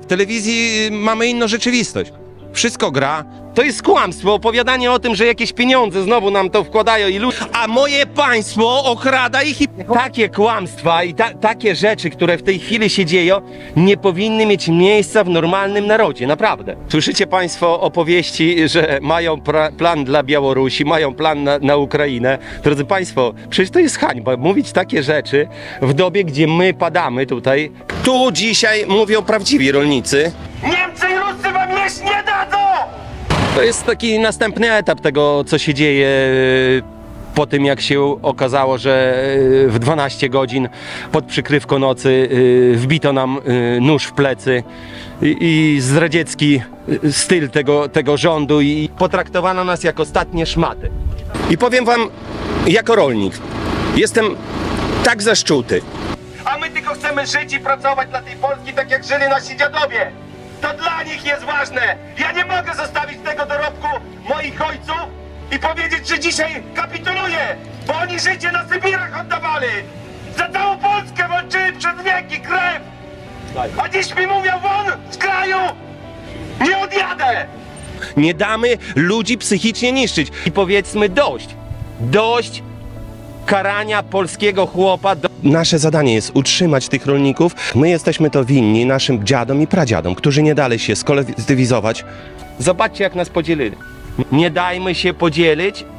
W telewizji mamy inną rzeczywistość. Wszystko gra. To jest kłamstwo, opowiadanie o tym, że jakieś pieniądze znowu nam to wkładają i ludzie, a moje państwo okrada ich i takie kłamstwa i takie rzeczy, które w tej chwili się dzieją, nie powinny mieć miejsca w normalnym narodzie, naprawdę. Słyszycie państwo opowieści, że mają plan dla Białorusi, mają plan na Ukrainę. Drodzy państwo, przecież to jest hańba mówić takie rzeczy w dobie, gdzie my padamy tutaj. Tu dzisiaj mówią prawdziwi rolnicy. Niemcy i Ruscy wam jeść nie dadzą! To jest taki następny etap tego, co się dzieje po tym, jak się okazało, że w 12 godzin pod przykrywką nocy wbito nam nóż w plecy i zdradziecki styl tego rządu i potraktowano nas jak ostatnie szmaty. I powiem wam, jako rolnik, jestem tak zaszczuty. A my tylko chcemy żyć i pracować dla tej Polski tak jak żyli nasi dziadowie. To dla nich jest ważne. Ja nie mogę zostawić tego dorobku moich ojców i powiedzieć, że dzisiaj kapituluję, bo oni życie na Sybirach oddawali. Za całą Polskę walczyli przez wieki, krew. A dziś mi mówią, won z kraju, nie odjadę. Nie damy ludzi psychicznie niszczyć. I powiedzmy dość. Dość karania polskiego chłopa. Nasze zadanie jest utrzymać tych rolników. My jesteśmy to winni naszym dziadom i pradziadom, którzy nie dali się skolektywizować. Zobaczcie, jak nas podzielili. Nie dajmy się podzielić